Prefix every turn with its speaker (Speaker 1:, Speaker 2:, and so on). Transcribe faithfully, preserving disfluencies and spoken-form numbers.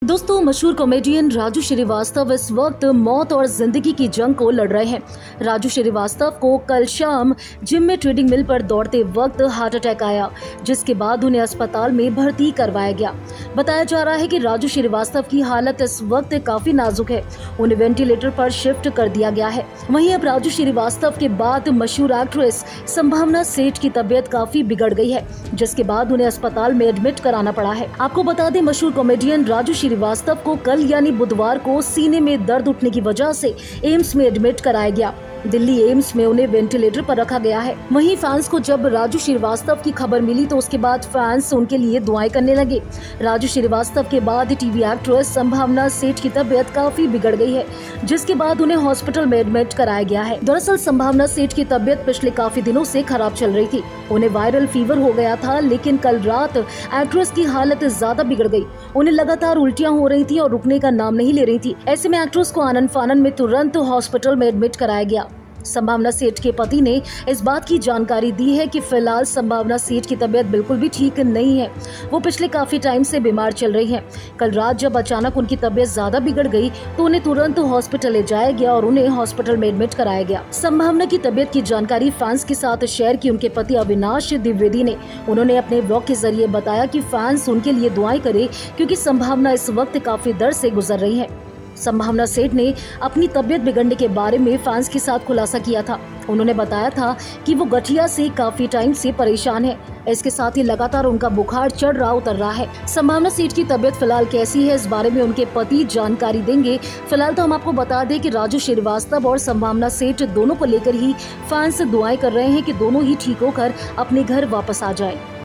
Speaker 1: दोस्तों, मशहूर कॉमेडियन राजू श्रीवास्तव इस वक्त मौत और जिंदगी की जंग को लड़ रहे हैं। राजू श्रीवास्तव को कल शाम जिम में ट्रेडिंग मिल पर दौड़ते वक्त हार्ट अटैक आया, जिसके बाद उन्हें अस्पताल में भर्ती करवाया गया। बताया जा रहा है कि राजू श्रीवास्तव की हालत इस वक्त काफी नाजुक है, उन्हें वेंटिलेटर पर शिफ्ट कर दिया गया है। वहीं अब राजू श्रीवास्तव के बाद मशहूर एक्ट्रेस संभावना सेठ की तबीयत काफी बिगड़ गई है, जिसके बाद उन्हें अस्पताल में एडमिट कराना पड़ा है। आपको बता दें, मशहूर कॉमेडियन राजू श्रीवास्तव को कल यानी बुधवार को सीने में दर्द उठने की वजह से एम्स में एडमिट कराया गया। दिल्ली एम्स में उन्हें वेंटिलेटर पर रखा गया है। वहीं फैंस को जब राजू श्रीवास्तव की खबर मिली तो उसके बाद फैंस उनके लिए दुआएं करने लगे। राजू श्रीवास्तव के बाद टीवी एक्ट्रेस संभावना सेठ की तबीयत काफी बिगड़ गई है, जिसके बाद उन्हें हॉस्पिटल में एडमिट कराया गया है। दरअसल संभावना सेठ की तबीयत पिछले काफी दिनों से खराब चल रही थी। उन्हें वायरल फीवर हो गया था, लेकिन कल रात एक्ट्रेस की हालत ज्यादा बिगड़ गई। उन्हें लगातार उल्टियां हो रही थी और रुकने का नाम नहीं ले रही थी। ऐसे में एक्ट्रेस को आनन फानन में तुरंत हॉस्पिटल में एडमिट कराया गया। संभावना सेठ के पति ने इस बात की जानकारी दी है कि फिलहाल संभावना सेठ की तबीयत बिल्कुल भी ठीक नहीं है। वो पिछले काफी टाइम से बीमार चल रही हैं। कल रात जब अचानक उनकी तबीयत ज्यादा बिगड़ गई तो उन्हें तुरंत हॉस्पिटल ले जाया गया और उन्हें हॉस्पिटल में एडमिट कराया गया। संभावना की तबीयत की जानकारी फैंस के साथ शेयर की उनके पति अविनाश द्विवेदी ने। उन्होंने अपने ब्लॉग के जरिए बताया कि फैंस उनके लिए दुआएं करें, क्योंकि संभावना इस वक्त काफी दर्द से गुजर रही है। संभावना सेठ ने अपनी तबीयत बिगड़ने के बारे में फैंस के साथ खुलासा किया था। उन्होंने बताया था कि वो गठिया से काफी टाइम से परेशान है। इसके साथ ही लगातार उनका बुखार चढ़ रहा उतर रहा है। संभावना सेठ की तबीयत फिलहाल कैसी है, इस बारे में उनके पति जानकारी देंगे। फिलहाल तो हम आपको बता दें कि राजू श्रीवास्तव और संभावना सेठ दोनों को लेकर ही फैंस दुआएं कर रहे हैं कि दोनों ही ठीक होकर अपने घर वापस आ जाए।